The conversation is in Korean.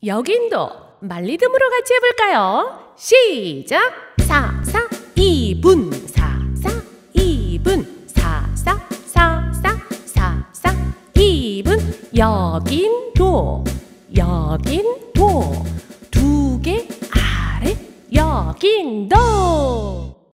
여긴도 말리듬으로 같이 해볼까요? 시작! 4, 4, 2분 4, 4, 2분 4, 4, 4, 4, 4, 4, 2분 여긴 도 두 개 아래 여긴 도